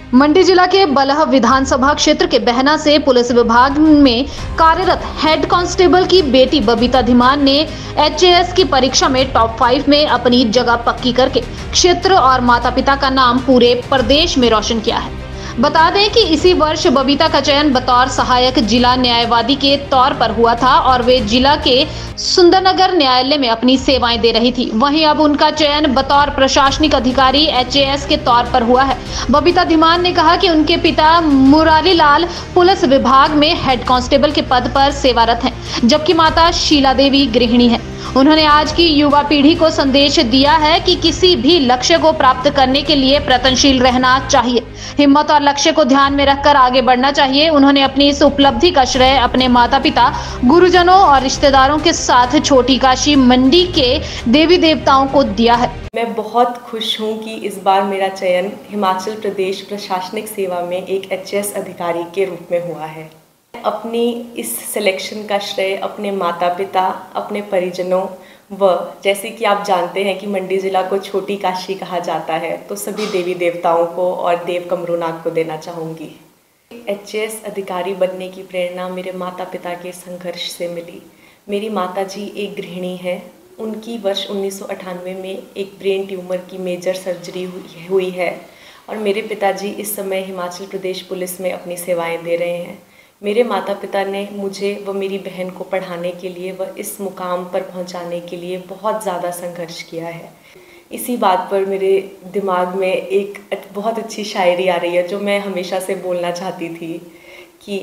मंडी जिला के बलह विधानसभा क्षेत्र के बहना से पुलिस विभाग में कार्यरत हेड कांस्टेबल की बेटी बबीता धीमान ने HAS की परीक्षा में टॉप 5 में अपनी जगह पक्की करके क्षेत्र और माता पिता का नाम पूरे प्रदेश में रोशन किया है। बता दें कि इसी वर्ष बबीता का चयन बतौर सहायक जिला न्यायवादी के तौर पर हुआ था और वे जिला के सुंदरनगर न्यायालय में अपनी सेवाएं दे रही थी। वहीं अब उनका चयन बतौर प्रशासनिक अधिकारी HAS के तौर पर हुआ है। बबीता धीमान ने कहा कि उनके पिता मुरारी लाल पुलिस विभाग में हेड कांस्टेबल के पद पर सेवारत हैं, जबकि माता शीला देवी गृहिणी है। उन्होंने आज की युवा पीढ़ी को संदेश दिया है कि किसी भी लक्ष्य को प्राप्त करने के लिए प्रयत्नशील रहना चाहिए, हिम्मत और लक्ष्य को ध्यान में रखकर आगे बढ़ना चाहिए। उन्होंने अपनी इस उपलब्धि का श्रेय अपने माता पिता, गुरुजनों और रिश्तेदारों के साथ छोटी काशी मंडी के देवी देवताओं को दिया है। मैं बहुत खुश हूँ कि इस बार मेरा चयन हिमाचल प्रदेश प्रशासनिक सेवा में एक HAS अधिकारी के रूप में हुआ है। अपनी इस सिलेक्शन का श्रेय अपने माता पिता, अपने परिजनों व जैसे कि आप जानते हैं कि मंडी ज़िला को छोटी काशी कहा जाता है, तो सभी देवी देवताओं को और देव कमरूनाथ को देना चाहूँगी। HAS अधिकारी बनने की प्रेरणा मेरे माता पिता के संघर्ष से मिली। मेरी माता जी एक गृहिणी है। उनकी वर्ष 1998 में एक ब्रेन ट्यूमर की मेजर सर्जरी हुई है और मेरे पिताजी इस समय हिमाचल प्रदेश पुलिस में अपनी सेवाएं दे रहे हैं। मेरे माता पिता ने मुझे व मेरी बहन को पढ़ाने के लिए व इस मुकाम पर पहुंचाने के लिए बहुत ज़्यादा संघर्ष किया है। इसी बात पर मेरे दिमाग में एक बहुत अच्छी शायरी आ रही है जो मैं हमेशा से बोलना चाहती थी कि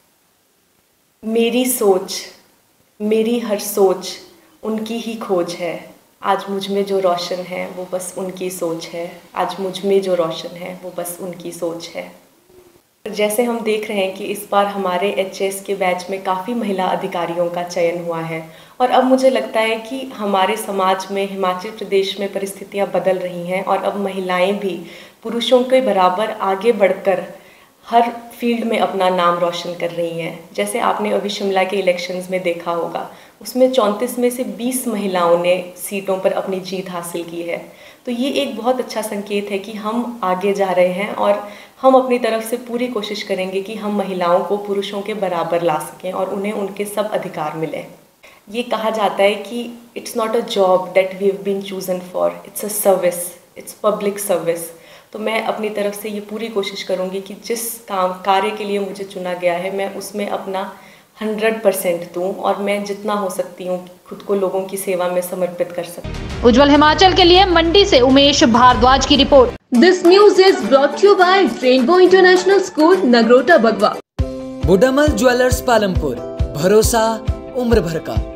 मेरी सोच, मेरी हर सोच उनकी ही खोज है। आज मुझ में जो रोशन है वो बस उनकी सोच है। आज मुझ में जो रोशन है वो बस उनकी सोच है। जैसे हम देख रहे हैं कि इस बार हमारे HAS के बैच में काफ़ी महिला अधिकारियों का चयन हुआ है और अब मुझे लगता है कि हमारे समाज में हिमाचल प्रदेश में परिस्थितियां बदल रही हैं और अब महिलाएं भी पुरुषों के बराबर आगे बढ़कर हर फील्ड में अपना नाम रोशन कर रही हैं। जैसे आपने अभी शिमला के इलेक्शंस में देखा होगा, उसमें 34 में से 20 महिलाओं ने सीटों पर अपनी जीत हासिल की है। तो ये एक बहुत अच्छा संकेत है कि हम आगे जा रहे हैं और हम अपनी तरफ से पूरी कोशिश करेंगे कि हम महिलाओं को पुरुषों के बराबर ला सकें और उन्हें उनके सब अधिकार मिलें। ये कहा जाता है कि it's not a job that we have been chosen for, it's a service, it's public service. तो मैं अपनी तरफ से ये पूरी कोशिश करूँगी कि जिस कार्य के लिए मुझे चुना गया है मैं उसमें अपना 100% दूँ और मैं जितना हो सकती हूँ खुद को लोगों की सेवा में समर्पित कर सकती हूँ। उज्जवल हिमाचल के लिए मंडी से उमेश भारद्वाज की report. This news is brought you by rainbow international school, Nagrota, Bagwa. Budamal jewellers, Palampur, भरोसा उम्र भर का।